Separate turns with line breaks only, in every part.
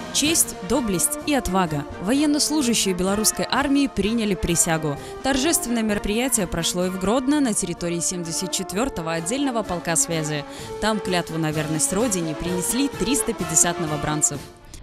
Честь, доблесть и отвага. Военнослужащие белорусской армии приняли присягу. Торжественное мероприятие прошло и в Гродно на территории 74-го отдельного полка связи. Там клятву на верность Родине принесли 350 новобранцев.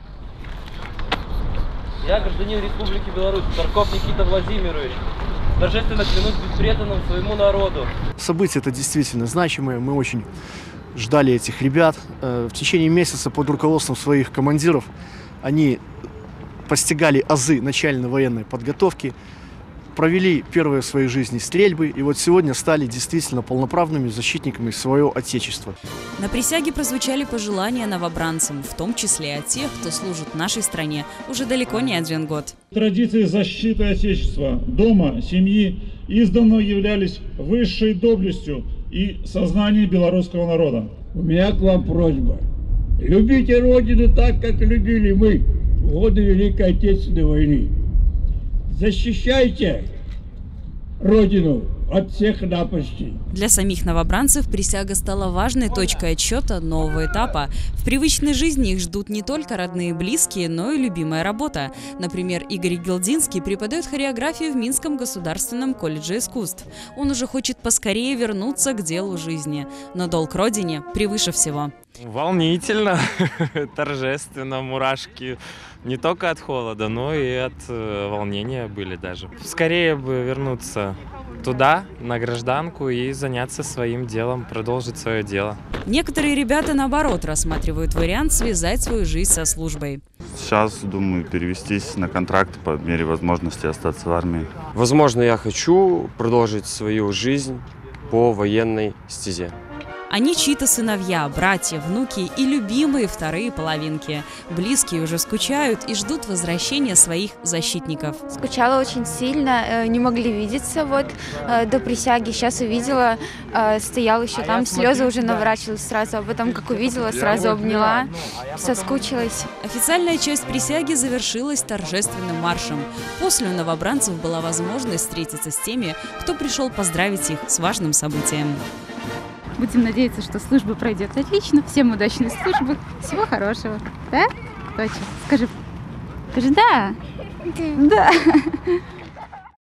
Я, гражданин Республики Беларусь, Тарков Никита Владимирович, торжественно клянусь быть преданным своему народу.
События это действительно значимые. Мы очень ждали этих ребят. В течение месяца под руководством своих командиров они постигали азы начальной военной подготовки, провели первые в своей жизни стрельбы и вот сегодня стали действительно полноправными защитниками своего Отечества.
На присяге прозвучали пожелания новобранцам, в том числе от тех, кто служит нашей стране уже далеко не один год.
Традиции защиты Отечества, дома, семьи издавна являлись высшей доблестью и сознанием белорусского народа.
У меня к вам просьба. Любите Родину так, как любили мы в годы Великой Отечественной войны. Защищайте Родину от всех напастей.
Для самих новобранцев присяга стала важной точкой отсчета нового этапа. В привычной жизни их ждут не только родные и близкие, но и любимая работа. Например, Игорь Гелдинский преподает хореографию в Минском государственном колледже искусств. Он уже хочет поскорее вернуться к делу жизни. Но долг Родине превыше всего.
Волнительно, торжественно, мурашки. Не только от холода, но и от волнения были даже. Скорее бы вернуться туда, на гражданку, и заняться своим делом, продолжить свое дело.
Некоторые ребята, наоборот, рассматривают вариант связать свою жизнь со службой.
Сейчас думаю перевестись на контракт, по мере возможности остаться в армии.
Возможно, я хочу продолжить свою жизнь по военной стезе.
Они чьи-то сыновья, братья, внуки и любимые вторые половинки. Близкие уже скучают и ждут возвращения своих защитников.
Скучала очень сильно, не могли видеться до присяги. Сейчас увидела, стоял еще там, слезы уже наворачивалась сразу, а потом, как увидела, сразу обняла, соскучилась.
Официальная часть присяги завершилась торжественным маршем. После у новобранцев была возможность встретиться с теми, кто пришел поздравить их с важным событием.
Будем надеяться, что служба пройдет отлично. Всем удачной службы. Всего хорошего. Да? Точно. Скажи да. Да.